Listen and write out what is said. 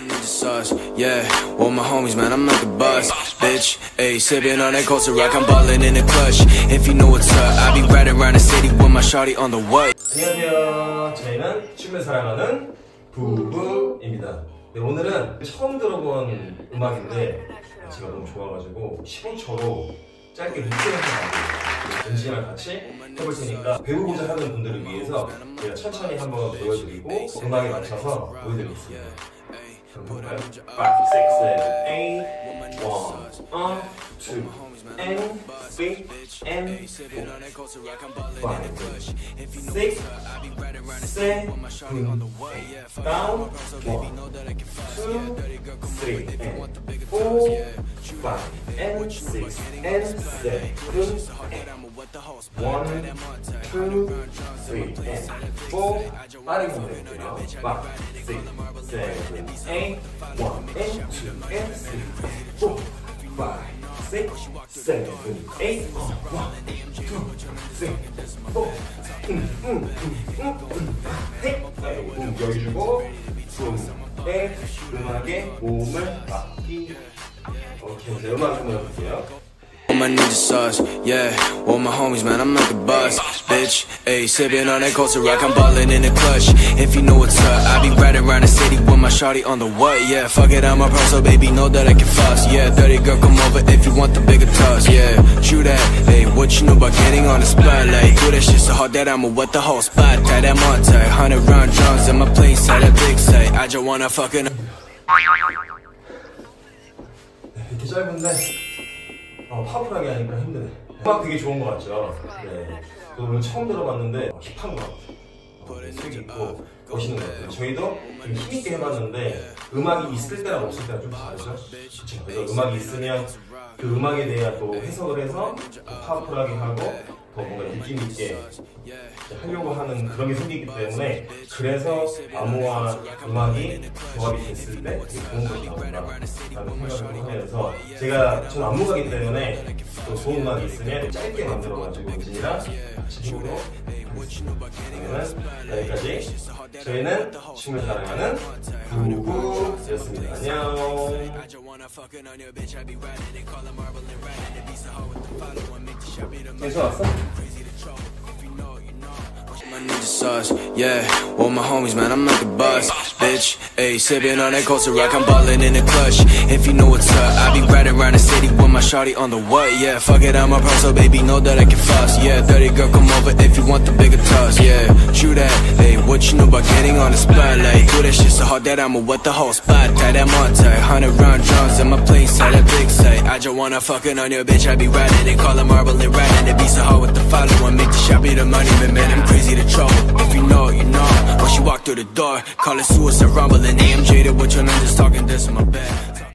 Sauce, yeah, with my homies, man, I'm like a boss, bitch. Ayy, sipping on that Costa Rock, I'm ballin' in the clutch. If you know what's up, I be riding around the city with my shawty on the way. 안녕하세요. 저희는 춤을 사랑하는 부부입니다. 네, 오늘은 처음 들어본 음악인데 제가 너무 좋아가지고 15초로 짧게 리액션을 엔진을 같이 해볼 테니까 배우고자 하는 분들을 위해서 제가 천천히 한번 보여드리고 음악에 맞춰서 보여드리겠습니다. 그럼 볼까요? 5, 6, 7, 8 1, 2, and 3, and 4 5, 6, 7, 8 down 1, 2, 3, and 4 5, and 6, and 7, 1, 2, 3, and 4 빠르게 보내볼게요. 5, 6, 7, 8 1, and 2, and 3, 4 5, 6, 7, 8 1, 2, 3, 4 여기 주고 숨에 음악에 몸을 맡기. 오케이, 이제 음악 한번 해볼게요. My ninja sauce, yeah, with my homies, man, I'm like a boss, bitch. Ayy, sipping on that Costa Rock, I'm ballin' in the clutch. If you know what's up, I be riding around the city with my shawty on the way. Yeah, fuck it, I'm a pro, so baby, know that I can floss. Yeah, dirty girl, come over if you want the bigger toss. Yeah, true that. Hey, what you know about getting on the spotlight? Do that shit so hard that I'ma wet the whole spot. Tie that Monte, 100 round drums in my plane side, a big sight. I just wanna fucking. 이렇게 짧은데 파워풀하게 하니까 힘드네. 음악 되게 좋은 거 같죠? 네. 저도 오늘 처음 들어봤는데 힙한 거 같아요. 색 있고 멋있는 거 같아요. 저희도 좀 힘있게 해봤는데 음악이 있을 때랑 없을 때랑 좀 다르죠? 그쵸? 그래서 음악이 있으면 그 음악에 대한 또 해석을 해서 더 파워풀하게 하고 더 뭔가 느낌 있게 하려고 하는 그런 게 생기기 때문에 그래서 안무와 음악이 조합이 됐을 때 되게 좋은 것이 나온다라는 생각을 하면서 전 안무가기 때문에 또 좋은 음악이 있으면 짧게 만들어가지고 엔진이랑 집중으로 그러면 여기까지 저희는 춤을 사랑하는 부부였습니다. 안녕. 괜찮았어? My ninja sauce, yeah, with my homies, man, I'm like a boss, bitch. Ayy, sipping on that Costa Rock, I'm ballin' in the clutch. If you know what's up, I be riding around the city with my shawty on the way. Yeah, fuck it, I'm a pro, so baby, know that I can floss. Yeah, dirty girl, come over if you want the bigger toss. Yeah, true that. Hey, what you know about getting on the spotlight? Do that shit so hard that I'ma wet the whole spot. Tie that Monte, 100 round drums in my plane side, a big sight. I just wanna fucking on your bitch, I be riding it, call it marble and riding it. Be so hard with the following, make the shop be the money, man, I'm crazy to trouble. If you know, you know. Once you walk through the door, call it suicide rumbling. AMJ to what your ninjas talking, this in my bed.